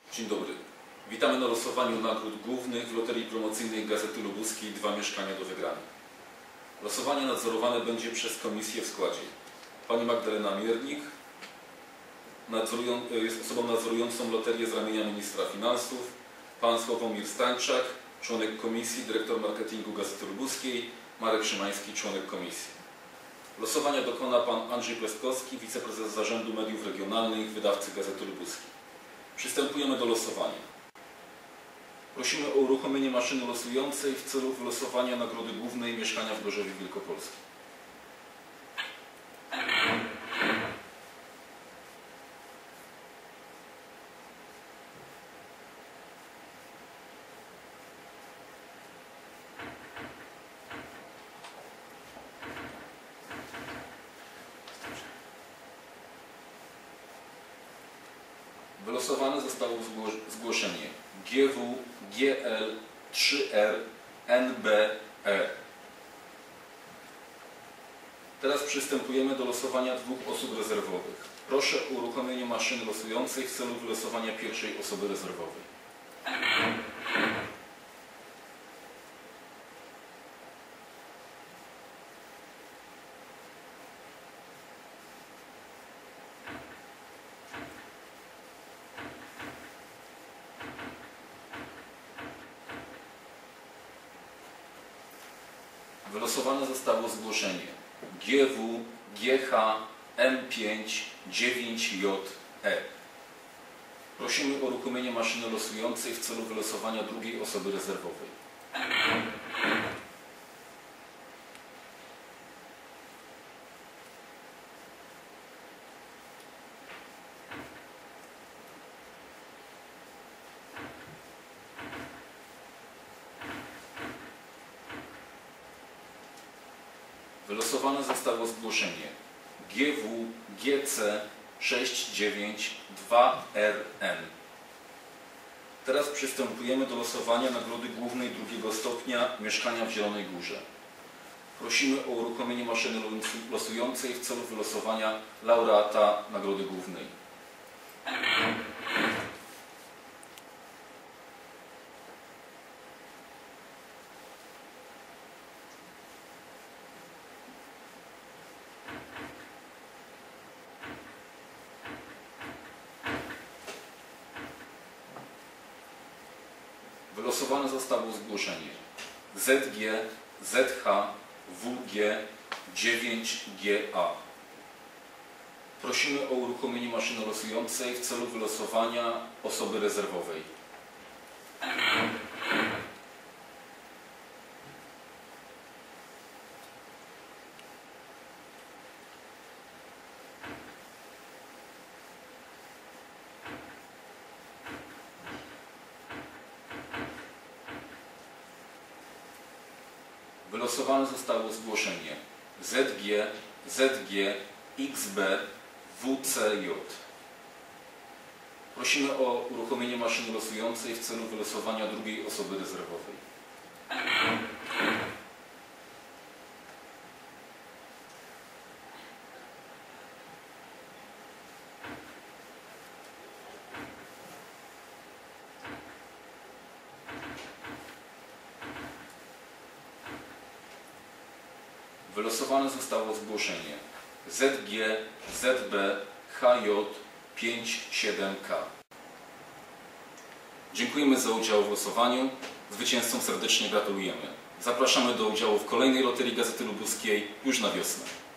Dzień dobry. Witamy na losowaniu nagród głównych w Loterii Promocyjnej Gazety Lubuskiej 2 mieszkania do wygrania. Losowanie nadzorowane będzie przez komisję w składzie: pani Magdalena Miernik, jest osobą nadzorującą loterię z ramienia ministra finansów, pan Sławomir Stańczak, członek komisji, dyrektor marketingu Gazety Lubuskiej, Marek Szymański, członek komisji. Losowania dokona pan Andrzej Plestkowski, wiceprezes Zarządu Mediów Regionalnych, wydawcy Gazety Lubuskiej. Przystępujemy do losowania. Prosimy o uruchomienie maszyny losującej w celu wylosowania nagrody głównej mieszkania w Gorzowie Wielkopolskim. Wylosowane zostało zgłoszenie GW, GL, 3R, NBE. Teraz przystępujemy do losowania 2 osób rezerwowych. Proszę o uruchomienie maszyny losującej w celu wylosowania pierwszej osoby rezerwowej. Wylosowane zostało zgłoszenie GW, GH, M5, 9JE. Prosimy o uruchomienie maszyny losującej w celu wylosowania drugiej osoby rezerwowej. Wylosowane zostało zgłoszenie GW, GC, 692RN. Teraz przystępujemy do losowania nagrody głównej drugiego stopnia mieszkania w Zielonej Górze. Prosimy o uruchomienie maszyny losującej w celu wylosowania laureata nagrody głównej. Wylosowane zostało zgłoszenie ZG, ZH, WG, 9GA. Prosimy o uruchomienie maszyny losującej w celu wylosowania osoby rezerwowej. Wylosowane zostało zgłoszenie ZG, ZG, XB, WCJ. Prosimy o uruchomienie maszyny losującej w celu wylosowania drugiej osoby rezerwowej. Wylosowane zostało zgłoszenie ZG, ZB, HJ, 57K. Dziękujemy za udział w losowaniu. Zwycięzcom serdecznie gratulujemy. Zapraszamy do udziału w kolejnej Loterii Gazety Lubuskiej już na wiosnę.